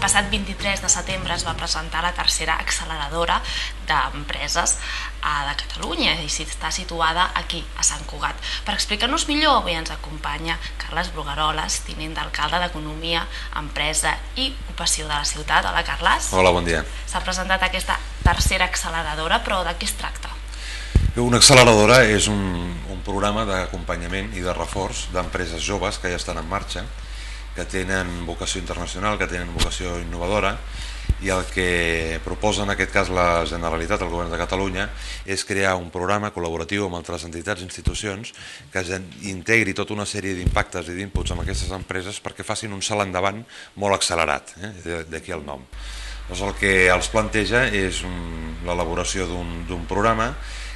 passat 23 de setembre es va presentar la tercera acceleradora d'empreses de Catalunya i està situada aquí, a Sant Cugat. Per explicar-nos millor, avui ens acompanya Carles Brugueroles, tinent d'alcalde d'Economia, Empresa i Ocupació de la ciutat. Hola, Carles. Hola, bon dia. S'ha presentat aquesta tercera acceleradora, però de què es tracta? Una acceleradora és un programa d'acompanyament i de reforç d'empreses joves que ja estan en marxa, que tenen vocació internacional, que tenen vocació innovadora, i el que proposa en aquest cas la Generalitat, el Govern de Catalunya, és crear un programa col·laboratiu amb altres entitats i institucions que integri tota una sèrie d'impactes i d'inputs amb aquestes empreses perquè facin un salt endavant molt accelerat, d'aquí el nom. Doncs el que els planteja és l'elaboració d'un programa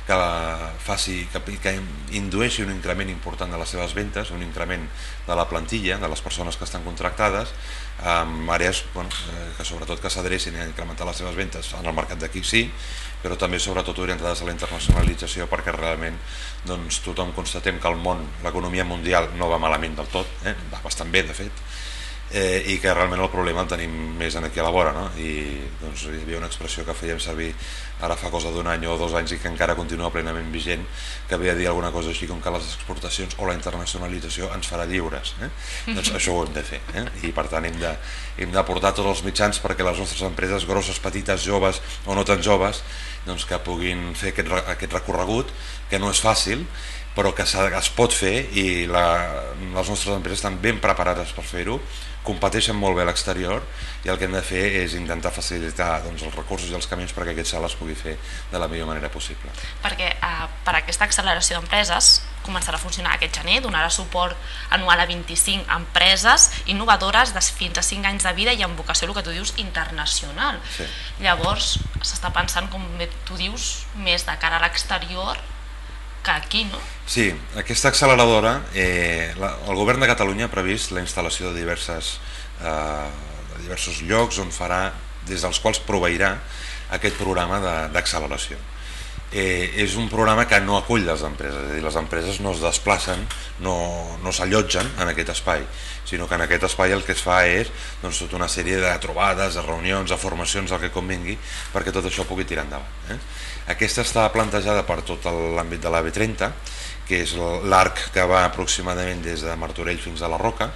que indueixi un increment important de les seves ventes, un increment de la plantilla, de les persones que estan contractades, en àrees que sobretot que s'adrecin a incrementar les seves ventes en el mercat d'aquí sí, però també sobretot orientades a la internacionalització, perquè realment tothom constatem que el món, l'economia mundial no va malament del tot, va bastant bé de fet, i que realment el problema el tenim més aquí a la vora, no? I hi havia una expressió que fèiem servir ara fa cosa d'un any o 2 anys i que encara continua plenament vigent, que havia de dir alguna cosa així com que les exportacions o la internacionalització ens farà lliures, doncs això ho hem de fer, i per tant hem d'aportar tots els mitjans perquè les nostres empreses grosses, petites, joves o no tan joves, doncs que puguin fer aquest recorregut, que no és fàcil, però que es pot fer, i les nostres empreses estan ben preparades per fer-ho, competeixen molt bé a l'exterior, i el que hem de fer és intentar facilitar els recursos i els camins perquè aquest salt es pugui fer de la millor manera possible. Perquè per aquesta acceleració d'empreses començarà a funcionar aquest gener, donarà suport anual a 25 empreses innovadores de fins a 5 anys de vida i amb vocació, el que tu dius, internacional. Sí. Llavors s'està pensant, com tu dius, més de cara a l'exterior que aquí, no? Sí, aquesta acceleradora, el Govern de Catalunya ha previst la instal·lació de diversos llocs on farà, des dels quals proveirà aquest programa d'acceleració. És un programa que no acull les empreses, és a dir, les empreses no es desplacen, no s'allotgen en aquest espai, sinó que en aquest espai el que es fa és tota una sèrie de trobades, de reunions, de formacions, el que convingui, perquè tot això pugui tirar endavant. Aquesta està plantejada per tot l'àmbit de la B30, que és l'arc que va aproximadament des de Martorell fins a la Roca,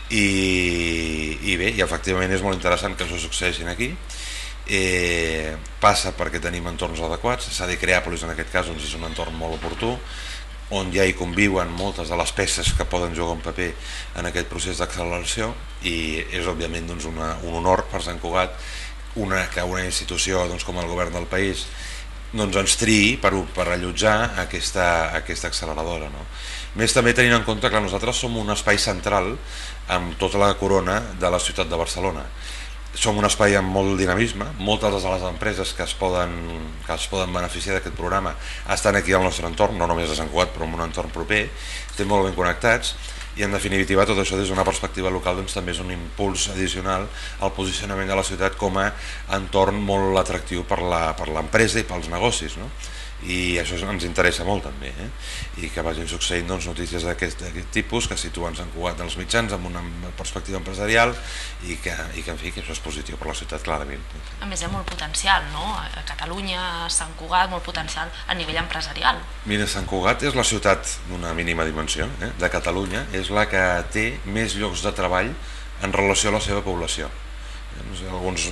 i bé, i efectivament és molt interessant que això succeeixi aquí. Passa perquè tenim entorns adequats. S'ha de crear, però en aquest cas és un entorn molt oportú, on ja hi conviuen moltes de les peces que poden jugar un paper en aquest procés d'acceleració, i és òbviament un honor per Sant Cugat que una institució com el govern del país ens triï per allotjar aquesta acceleradora. Més també tenint en compte que nosaltres som un espai central amb tota la corona de la ciutat de Barcelona. Som un espai amb molt dinamisme, moltes de les empreses que es poden beneficiar d'aquest programa estan aquí al nostre entorn, no només a Sant Cugat, però en un entorn proper, estem molt ben connectats, i en definitiva tot això des d'una perspectiva local també és un impuls addicional al posicionament de la ciutat com a entorn molt atractiu per l'empresa i pels negocis, i això ens interessa molt també, i que vagin succeint notícies d'aquest tipus que situen Sant Cugat en els mitjans amb una perspectiva empresarial i que en fi, que això és positiu per la ciutat, clarament. A més, hi ha molt potencial, no? A Catalunya, a Sant Cugat, molt potencial a nivell empresarial. Mira, Sant Cugat és la ciutat d'una mínima dimensió de Catalunya, és la que té més llocs de treball en relació a la seva població. Alguns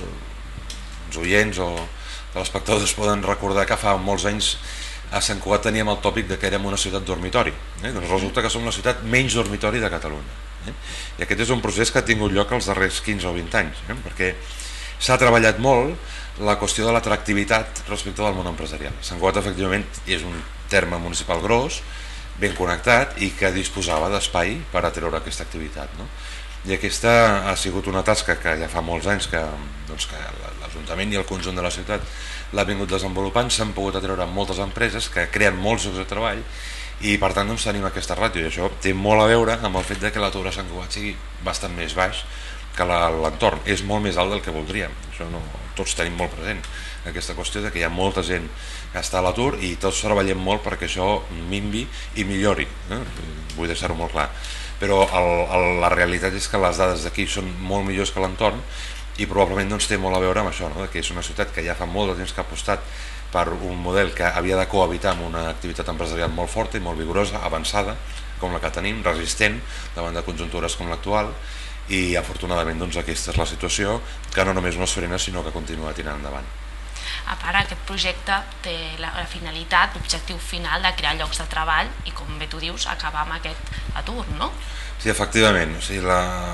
oients o telespectadors poden recordar que fa molts anys a Sant Cugat teníem el tòpic que érem una ciutat dormitori. Doncs resulta que som la ciutat menys dormitori de Catalunya. I aquest és un procés que ha tingut lloc els darrers 15 o 20 anys, perquè s'ha treballat molt la qüestió de l'atractivitat respecte del món empresarial. Sant Cugat efectivament és un terme municipal gros, ben connectat, i que disposava d'espai per atreure aquesta activitat. I aquesta ha sigut una tasca que ja fa molts anys que l'Ajuntament i el conjunt de la ciutat l'ha vingut desenvolupant. S'han pogut atreure moltes empreses que creen molts llocs de treball, i per tant tenim aquesta ràtio, i això té molt a veure amb el fet que l'atur a Sant Cugat sigui bastant més baix que l'entorn. És molt més alt del que voldríem, això tots tenim molt present, aquesta qüestió que hi ha molta gent que està a l'atur, i tots treballem molt perquè això minvi i millori, vull deixar-ho molt clar. Però la realitat és que les dades d'aquí són molt millors que l'entorn, i probablement doncs, té molt a veure amb això, no? Que és una ciutat que ja fa molt de temps que ha apostat per un model que havia de cohabitar amb una activitat empresarial molt forta i molt vigorosa, avançada, com la que tenim, resistent davant de conjuntures com l'actual, i afortunadament doncs, aquesta és la situació, que no només no es frena sinó que continua tirant endavant. A part, aquest projecte té la finalitat, l'objectiu final de crear llocs de treball i, com bé tu dius, acabar amb aquest atur, no? Sí, efectivament. O sigui,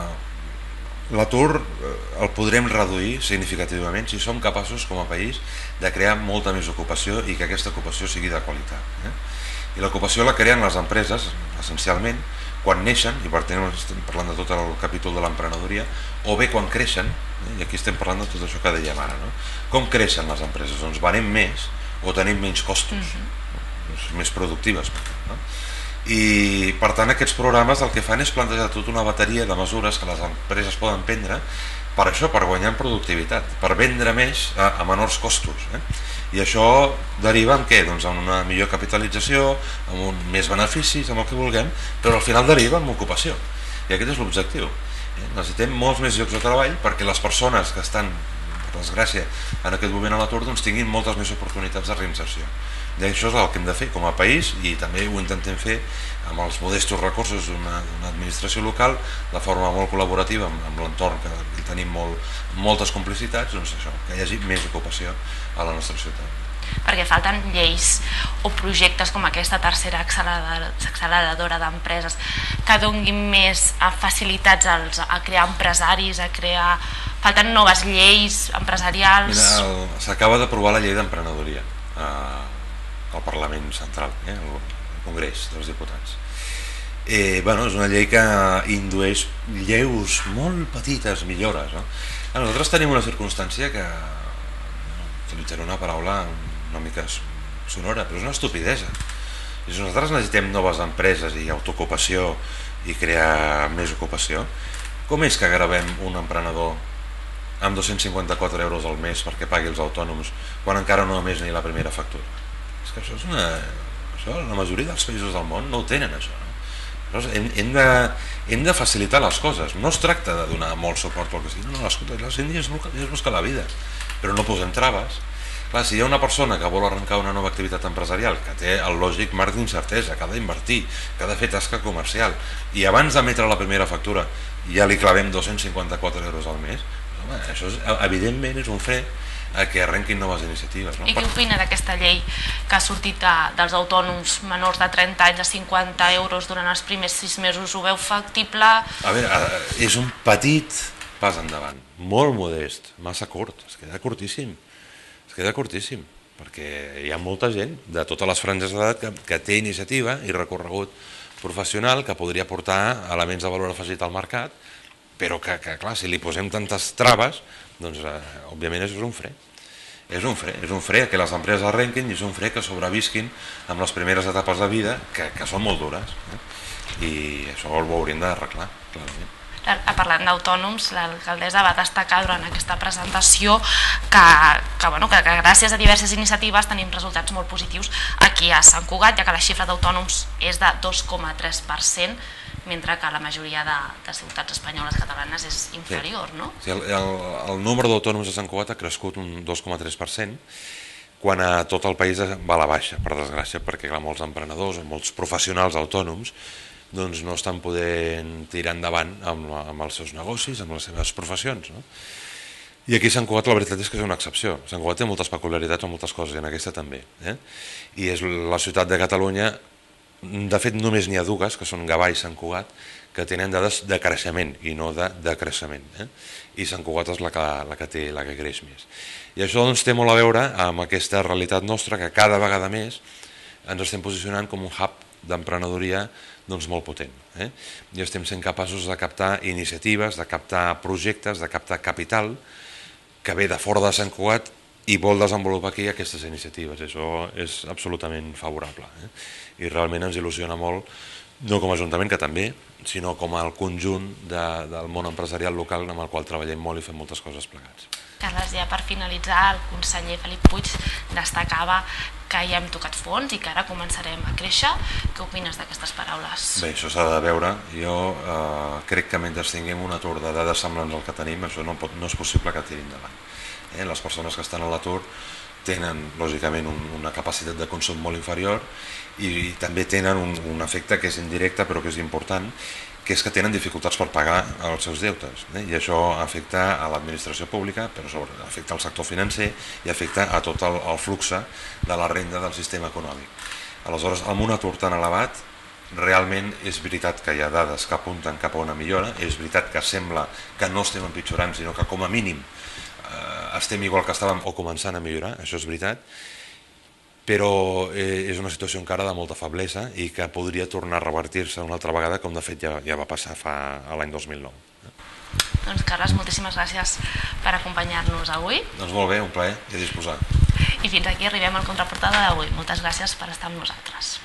l'atur el podrem reduir significativament si som capaços com a país de crear molta més ocupació i que aquesta ocupació sigui de qualitat. I l'ocupació la creen les empreses, essencialment, quan neixen, i per tant estem parlant de tot el capítol de l'emprenedoria, o bé quan creixen, i aquí estem parlant de tot això que dèiem ara, no? Com creixen les empreses? Doncs venem més o tenim menys costos, més productives, no? I per tant aquests programes el que fan és plantejar tota una bateria de mesures que les empreses poden prendre per això, per guanyar en productivitat, per vendre més a menors costos, i això deriva en què? Doncs en una millor capitalització, amb més beneficis, amb el que vulguem, però al final deriva en ocupació, i aquest és l'objectiu. Necessitem molts més llocs de treball perquè les persones que estan, per desgràcia, en aquest moment a l'atur doncs tinguin moltes més oportunitats de reinserció. I això és el que hem de fer com a país, i també ho intentem fer amb els modestos recursos d'una administració local, de forma molt col·laborativa amb l'entorn, que tenim moltes complicitats, doncs això, que hi hagi més ocupació a la nostra ciutat. Perquè falten lleis o projectes com aquesta tercera acceleradora d'empreses que donguin més facilitats a crear empresaris, falten noves lleis empresarials. Mira, s'acaba d'aprovar la llei d'emprenedoria al Parlament Central, al Congrés dels Diputats. Bueno, és una llei que indueix lleus molt petites millores, no? Nosaltres tenim una circumstància que, utilitzaré una paraula una mica sonora, però és una estupidesa. Si nosaltres necessitem noves empreses i autoocupació i crear més ocupació, com és que gravem un emprenedor amb 254 euros al mes perquè pagui els autònoms quan encara no ha emès ni la primera factura? És que això la majoria dels països del món no ho tenen, això, no? Hem de facilitar les coses. No es tracta de donar molt suport pel que sigui, no, la gent és buscar la vida, però no posem traves. Clar, si hi ha una persona que vol arrencar una nova activitat empresarial, que té el lògic marc d'incertesa, que ha d'invertir, que ha de fer tasca comercial, i abans d'emetre la primera factura ja li clavem 254 euros al mes, home, això evidentment és un fre a que arrenquin noves iniciatives, no? I què opina d'aquesta llei que ha sortit dels autònoms menors de 30 anys a 50 euros durant els primers 6 mesos? Ho veu factible? A veure, és un petit pas endavant, molt modest, massa curt, es queda curtíssim, perquè hi ha molta gent de totes les franges d'edat que té iniciativa i recorregut professional que podria portar elements de valor afegit al mercat, però que clar, si li posem tantes traves, doncs òbviament és un fre. És un fre que les empreses arrenquin, i és un fre que sobrevisquin amb les primeres etapes de vida, que són molt dures, i això ho hauríem d'arreglar, clarament. Parlant d'autònoms, l'alcaldessa va destacar durant aquesta presentació que gràcies a diverses iniciatives tenim resultats molt positius aquí a Sant Cugat, ja que la xifra d'autònoms és de 2,3%, mentre que la majoria de ciutats espanyoles catalanes és inferior, no? Sí, el nombre d'autònoms a Sant Cugat ha crescut un 2,3%, quan a tot el país va a la baixa, per desgràcia, perquè molts emprenedors o molts professionals autònoms doncs no estan podent tirar endavant amb els seus negocis, amb les seves professions, no? I aquí Sant Cugat la veritat és que és una excepció. Sant Cugat té moltes peculiaritats o moltes coses, i en aquesta també. I és la ciutat de Catalunya, de fet només n'hi ha dues, que són Gavà i Sant Cugat, que tenen dades de creixement i no de decreixement. I Sant Cugat és la que creix més. I això doncs té molt a veure amb aquesta realitat nostra, que cada vegada més ens estem posicionant com un hub d'emprenedoria molt potent. I estem sent capaços de captar iniciatives, de captar projectes, de captar capital que ve de fora de Sant Cugat i vol desenvolupar aquí aquestes iniciatives. Això és absolutament favorable, i realment ens il·lusiona molt no com a Ajuntament, que també, sinó com el conjunt del món empresarial local amb el qual treballem molt i fem moltes coses plegats. Carles, ja per finalitzar, el conseller Felip Puig destacava que ja hem tocat fons i que ara començarem a créixer. Què opines d'aquestes paraules? Bé, això s'ha de veure. Jo crec que mentre tinguem un atur de dades semblants al que tenim, això no és possible que tiri endavant. Les persones que estan a l'atur tenen, lògicament, una capacitat de consum molt inferior i també tenen un efecte que és indirecte però que és important, que és que tenen dificultats per pagar els seus deutes, i això afecta a l'administració pública, però afecta al sector financer i afecta a tot el flux de la renda del sistema econòmic. Aleshores, amb un atur tan elevat, realment és veritat que hi ha dades que apunten cap a una millora, és veritat que sembla que no estem empitjorant, sinó que com a mínim estem igual que estàvem o començant a millorar, això és veritat, però és una situació encara de molta feblesa i que podria tornar a revertir-se una altra vegada, com de fet ja va passar l'any 2009. Doncs Carles, moltíssimes gràcies per acompanyar-nos avui. Doncs molt bé, un plaer i a disposar. I fins aquí arribem al Contraportada d'avui. Moltes gràcies per estar amb nosaltres.